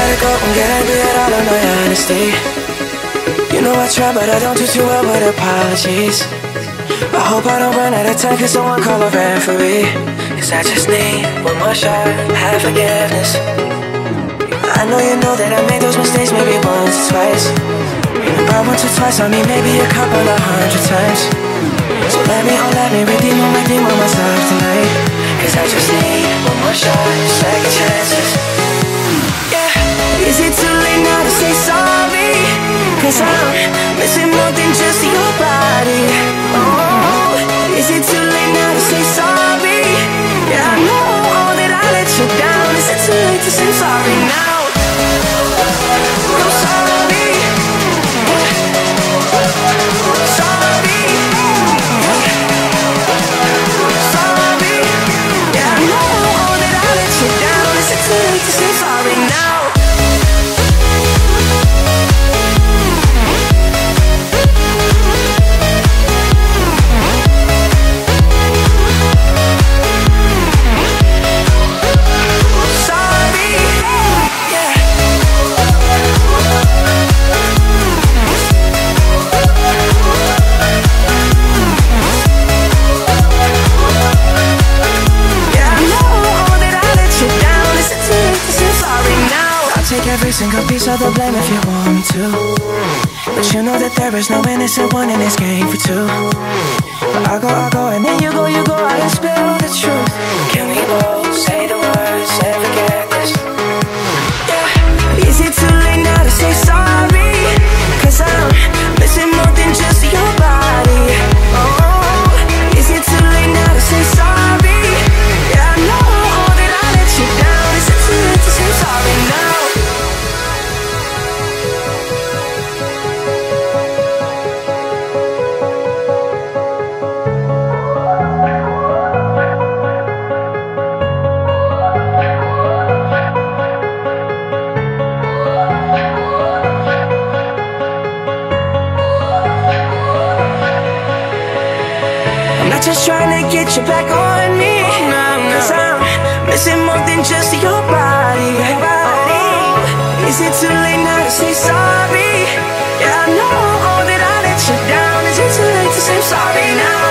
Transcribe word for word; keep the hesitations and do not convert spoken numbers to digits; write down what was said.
let it go and get angry at all of my honesty. You know I try, but I don't do too well with apologies. I hope I don't run out of time, cause someone call a referee. Cause I just need one more shot, have forgiveness. I know you know that I made those mistakes maybe once or twice. About once or twice, I mean maybe a couple of hundred times. So let me, oh let me redeem on, redeem on myself tonight. Cause I just need one more shot, second chances. Yeah, is it too late now to say sorry? Cause I'm missing more than just your body. Oh, is it too late now to say sorry? Yeah, I know that I let you down. Is it too late to say sorry now? I'm sorry. Sorry. Sorry. Yeah, I know that I let you down. Is it too late to say sorry now? Every single piece of the blame if you want me to. But you know that there is no innocent one in this game for two. But I go, I go, and then you go, you go out and spill the truth. Can we both say the words and forget this? Yeah, is it too late now to say sorry? Cause I'm missing more than just your body. Oh, is it too late now to say sorry? Yeah, I know that I let you down. Is it too late to say sorry now? Just trying to get you back on me. Cause I'm missing more than just your body. Oh, is it too late now to say sorry? Yeah, I know that I let you down. Is it too late to say sorry now?